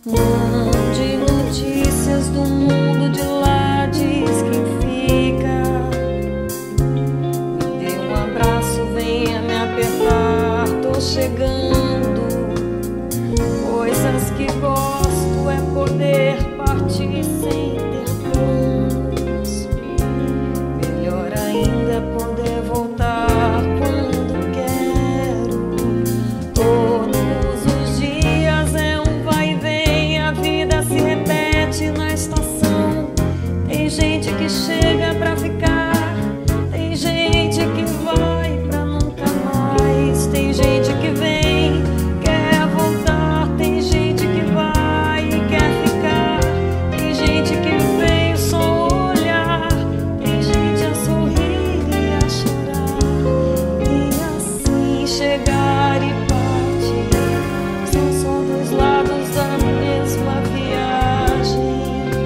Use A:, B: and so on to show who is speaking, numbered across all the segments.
A: Mande notícias do mundo de lá, diz quem fica. Me dê um abraço, venha me apertar, tô chegando. Coisas que gosto é poder partir sem ter planos. Melhor ainda é poder voltar quando quero. Todos os dias é um vai e vem, a vida se repete na estação. Tem gente que chega pra ficar, tem gente que vai pra nunca mais. Tem gente que vem, quer voltar, tem gente que vai e quer ficar. Tem gente que veio só olhar, tem gente a sorrir e a chorar. E assim chegar e partir são só dois lados da mesma viagem.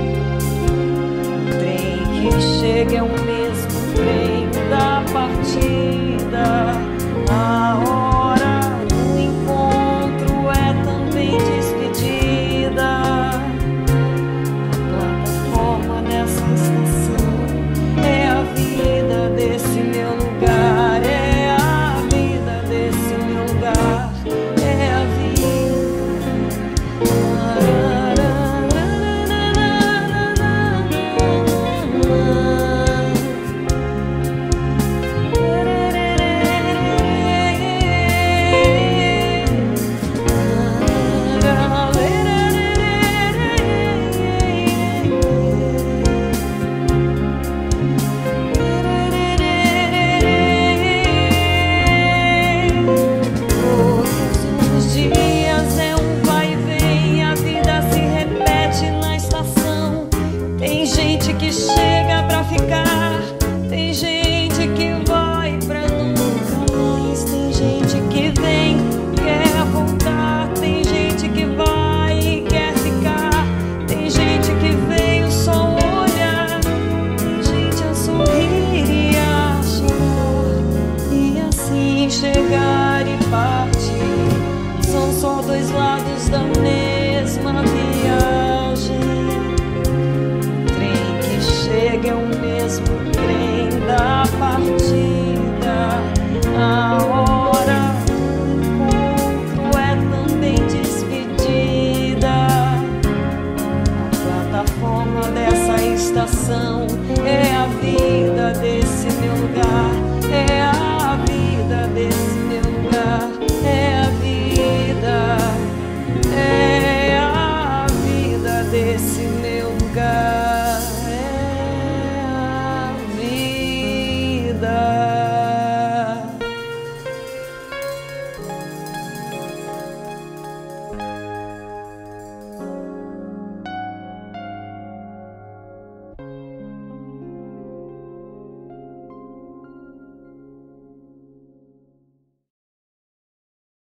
A: O trem que chega é o mesmo trem da partida. A hora do encontro é também despedida. A plataforma dessa estação é a vida desse meu lugar. É a vida desse meu lugar. É a vida. Todos os dias é um vai e vem, a vida se repete na estação. Tem gente que chega pra ficar, tem gente que vai pra nunca mais. Tem gente que vem, quer voltar, tem gente que vai e quer ficar. Tem gente que veio só olhar, tem gente a sorrir e a chorar. E assim chegar e partir são só dois lados da mesma viagem. O trem que chega é o mesmo trem da partida. A hora do encontro é também despedida. A plataforma dessa estação é a vida desse meu lugar. É a vida desse meu lugar. É a vida. É a vida desse meu lugar.